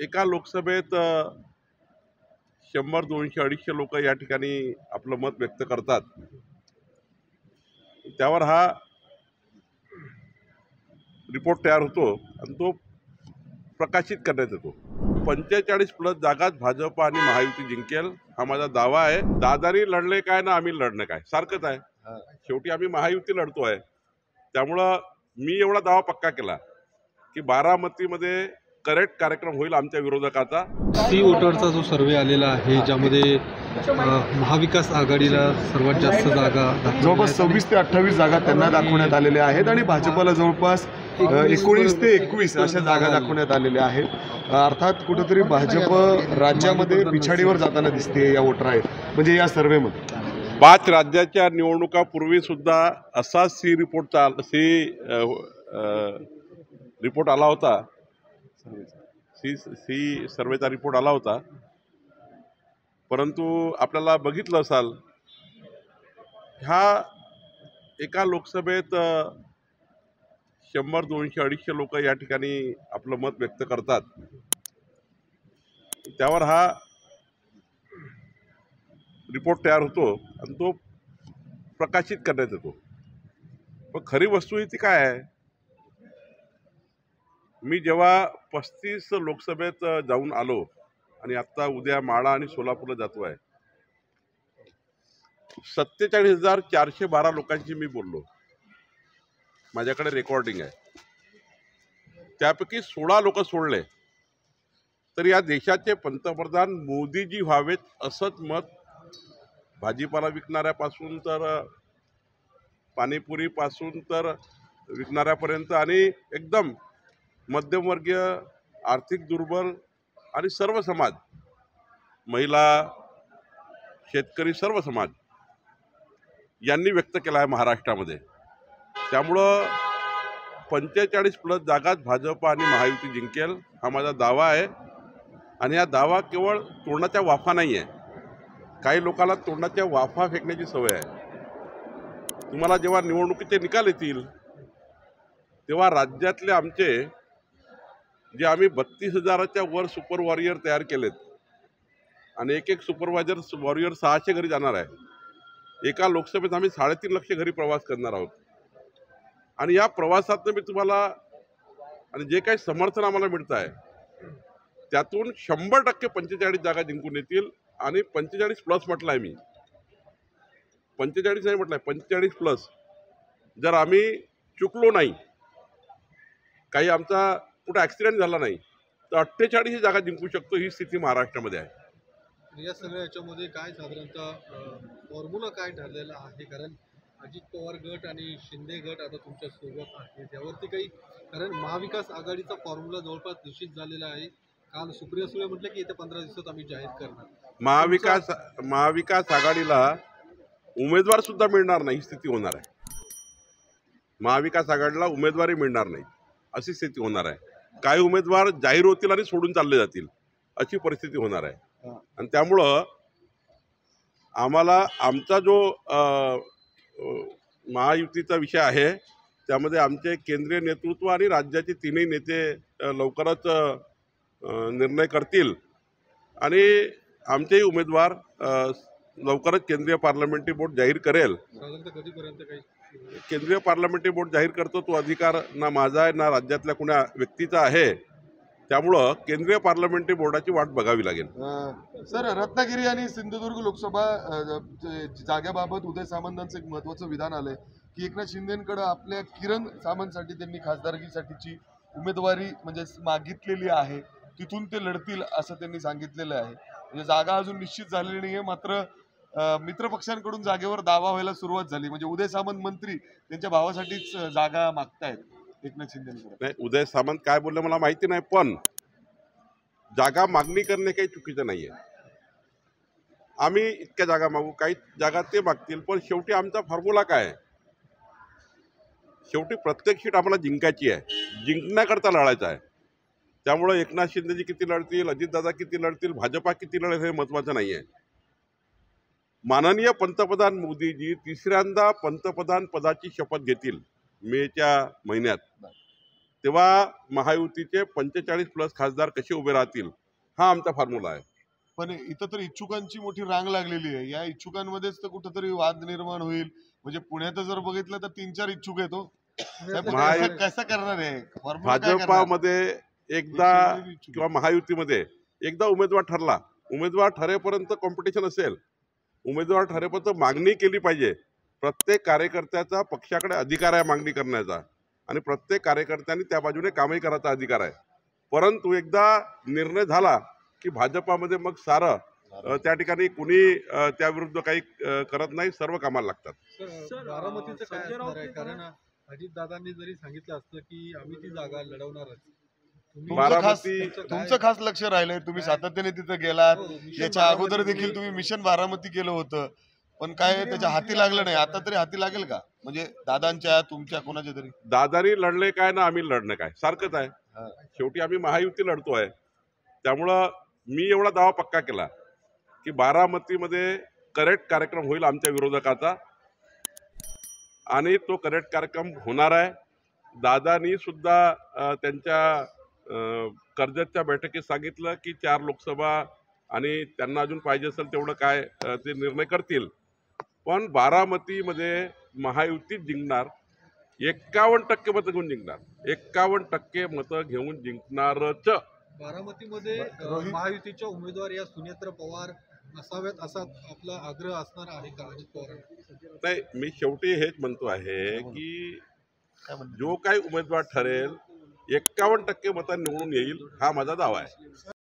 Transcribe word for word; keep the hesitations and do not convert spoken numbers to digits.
एका लोकसभेत अ, शंभर दोनशे अडीचशे लोक या ठिकाणी आपलं मत व्यक्त करतात. त्यावर हा रिपोर्ट तयार होतो आणि तो प्रकाशित करण्यात येतो. पंचेचाळीस प्लस जागात भाजप आणि महायुती जिंकेल हा माझा दावा आहे. दादानी लढले काय ना आम्ही लढणं काय सारखंच आहे. शेवटी आम्ही महायुती लढतोय. त्यामुळं मी एवढा दावा पक्का केला की बारामतीमध्ये करेक्ट कार्यक्रम होईल आमच्या विरोधकाचा. सी वोटरचा जो सर्वे आलेला आहे ज्यामध्ये महाविकास आघाडीला सर्वात जास्त जागा जवळपास सव्वीस ते अठ्ठावीस जागा त्यांना दाखवण्यात आलेल्या आहेत आणि भाजपला जवळपास एकोणीस ते एकवीस अशा जागा दाखवण्यात आलेल्या आहेत. अर्थात कुठेतरी भाजप राज्यामध्ये पिछाडीवर जाताना दिसते या वोटर आहेत म्हणजे या सर्वेमध्ये. पाच राज्याच्या निवडणुकापूर्वी सुद्धा असा सी रिपोर्ट सी रिपोर्ट आला होता. सी सी सर्वेचा रिपोर्ट आला होता. परंतु आपल्याला बघितलं असाल ह्या एका लोकसभेत शंभर दोनशे अडीचशे लोक या ठिकाणी आपलं मत व्यक्त करतात. त्यावर हा रिपोर्ट तयार होतो आणि तो प्रकाशित करण्यात येतो. पण खरी वस्तुस्थिती काय आहे? मी जेव्हा पस्तीस लोकसभेत जाऊन आलो आणि आत्ता उद्या माढा आणि सोलापूरला जातो आहे, सत्तेचाळीस हजार चारशे बारा लोकांशी मी बोललो. माझ्याकडे रेकॉर्डिंग आहे. त्यापैकी सोळा लोक सोडले तर या देशाचे पंतप्रधान मोदीजी व्हावेत असंच मत भाजीपाला विकणाऱ्यापासून तर पाणीपुरीपासून तर विकणाऱ्यापर्यंत आणि एकदम मध्यमवर्गीय आर्थिक दुर्बल आणि सर्व समाज, महिला, शेतकरी, सर्व समाज यांनी व्यक्त केला आहे महाराष्ट्रामध्ये. त्यामुळं पंचेचाळीस प्लस जागात भाजप आणि महायुती जिंकेल हा माझा दावा आहे. आणि हा दावा केवळ तोंडाच्या वाफा नाही आहे. काही लोकांना तोंडाच्या वाफा फेकण्याची सवय आहे. तुम्हाला जेव्हा निवडणुकीचे निकाल येतील तेव्हा राज्यातले आमचे जे आम्ही बत्तीस हजाराच्या वर सुपर वॉरियर तयार केलेत आणि एक एक सुपरवायझर वॉरियर सहाशे घरी जाणार आहे. एका लोकसभेत आम्ही साडेतीन लक्ष घरी प्रवास करणार आहोत. आणि या प्रवासातनं मी तुम्हाला आणि जे काही समर्थन आम्हाला मिळतं आहे त्यातून शंभर टक्के पंचेचाळीस जागा जिंकून येतील. आणि पंचेचाळीस प्लस म्हटलं आहे मी, पंचेचाळीस नाही म्हटलं आहे, पंचेचाळीस प्लस. जर आम्ही चुकलो नाही, काही आमचा कुठं ॲक्सिडेंट झाला नाही तर अठ्ठेचाळीस जागा जिंकू शकतो. ही स्थिती महाराष्ट्रामध्ये आहे. या सगळ्या याच्यामध्ये काय साधारणतः फॉर्म्युला काय ठरलेला आहे? कारण अजित पवार गट आणि शिंदे गट आता तुमच्या सोबत आहे, त्यावरती काही कारण महाविकास आघाडीचा फॉर्म्युला जवळपास निश्चित झालेला आहे. काल सुप्रिया सुळे म्हटलं की येत्या पंधरा दिवसात आम्ही जाहीर करणार. महाविकास महाविकास आघाडीला उमेदवार सुद्धा मिळणार नाही, ही स्थिती होणार आहे. महाविकास आघाडीला उमेदवारी मिळणार नाही अशी स्थिती होणार आहे. काही उमेदवार जाहीर होतील आणि सोडून चालले जातील अशी परिस्थिती होणार आहे. आणि त्यामुळं आम्हाला आमचा जो महायुतीचा विषय आहे त्यामध्ये आमचे केंद्रीय नेतृत्व आणि राज्याचे तीनही नेते लवकरच निर्णय करतील आणि आमचेही उमेदवार लवकरच केंद्रीय पार्लमेंटरी बोर्ड जाहीर करेल. कधीपर्यंत काही केंद्रीय पार्लमेंटरी बोर्ड जाहीर करतो तो अधिकार ना माझा आहे ना राज्यातल्या कुणा व्यक्तीचा आहे. त्यामुळं केंद्रीय पार्लमेंटरी बोर्डाची वाट बघावी लागेल. सर, रत्नागिरी आणि सिंधुदुर्ग लोकसभा जागेबाबत उदय सामंतांचं एक महत्वाचं विधान आलंय की एकनाथ शिंदेकडे आपल्या किरण सामंतसाठी त्यांनी खासदारकीसाठीची उमेदवारी म्हणजे मागितलेली आहे, तिथून ते लढतील असं त्यांनी सांगितलेलं आहे. म्हणजे जागा अजून निश्चित झालेली नाहीये, मात्र मित्र पक्षांकडून जागेवर दावा व्हायला सुरुवात झाली. म्हणजे उदय सामंत मंत्री त्यांच्या भावासाठीच जागा मागतायत एकनाथ शिंदेकडे. नाही, उदय सामंत काय बोलले मला माहिती नाही, पण जागा मागणी करणे काही चुकीचं नाहीये. आम्ही इतक्या जागा मागू, काही जागा ते मागतील, पण शेवटी आमचा फॉर्म्युला काय आहे? शेवटी प्रत्येक सीट आम्हाला जिंकायची आहे, जिंकण्याकरता लढायचं आहे. त्यामुळे एकनाथ शिंदेजी किती लढतील, अजितदादा किती लढतील, भाजपा किती लढेल हे महत्त्वाचं नाही आहे. माननीय पंतप्रधान मोदीजी तिसऱ्यांदा पंतप्रधान पदाची शपथ घेतील मेच्या महिन्यात. तेव्हा महायुतीचे पंचेचाळीस प्लस खासदार कसे उभे राहतील हा आमचा फॉर्म्युला आहे. पण इथं तर इच्छुकांची मोठी रांग लागलेली आहे. या इच्छुकांमध्येच तर कुठंतरी वाद निर्माण होईल. म्हणजे पुण्यात जर बघितलं तर तीन चार इच्छुक आहेत हो. साहेब, मग महायु- कसं कसं करणार आहे फॉर्म्युला काय करणार? भाजपामध्ये एकदा किंवा महायुतीमध्ये एकदा उमेदवार ठरला, उमेदवार ठरेपर्यंत कॉम्पिटिशन असेल. उमेदवार ठरेपर्यंत मागणी केली पाहिजे. प्रत्येक कार्यकर्त्याचा पक्षाकडे अधिकार आहे मागणी करण्याचा आणि प्रत्येक कार्यकर्त्यांनी त्या बाजूने कामही करायचा अधिकार आहे. परंतु एकदा निर्णय झाला की भाजपामध्ये मग सारं अ, त्या ठिकाणी कुणी अ, त्याविरुद्ध काही अ, करत नाही, सर्व कामाला लागतात. सर, बारामतीचं काय असणार आहे? कारण अजितदादांनी जरी सांगितलं असतं की आम्ही ती जागा लढवणारच, तुम्ही- तुमचं खास बारामती- तुमचं काय- तुमचं खास लक्ष राहिलंय. तुम्ही सातत्याने तिथे गेलात. हो, मिशन याच्या बारामती अगोदर देखील तुम्ही- तुम्ही मिशन बारामती केलं होतं, पण काय त्याच्या हाती लागलं नाही. आता तरी हाती लागेल का? म्हणजे दादांच्या तुमच्या कोणाच्या तरी? दादानी लढले काय ना आम्ही लढणं काय सारखंच आहे. हा. शेवटी आम्ही महायुती लढतोय. त्यामुळं मी एवढा दावा पक्का केला की बारामतीमध्ये करेक्ट कार्यक्रम होईल आमच्या विरोधकाचा आणि तो करेक्ट कार्यक्रम होणार आहे. दादानी सुद्धा अ, त्यांच्या अ, कर्जतच्या बैठकीत सांगितलं की चार लोकसभा आणि त्यांना अजून पाहिजे असेल तेवढं काय अ, ते निर्णय करतील. पण बारामतीमध्ये महायुतीत जिंकणार. एक्कावन्न टक्के मतं घेऊन जिंकणार. एक्कावन्न टक्के मतं घेऊन जिंकणारच. बारामतीमध्ये अ, रोहित- महायुतीच्या उमेदवार या सुनेत्र पवार असाव्यात असा आपला आग्रह असणार आहे का अजित पवारांना? नाही, मी शेवटी हेच म्हणतो आहे की काय म्हणते? जो काही उमेदवार ठरेल एक्कावन्न टक्के मतं निवडून येईल हा माझा दावा आहे.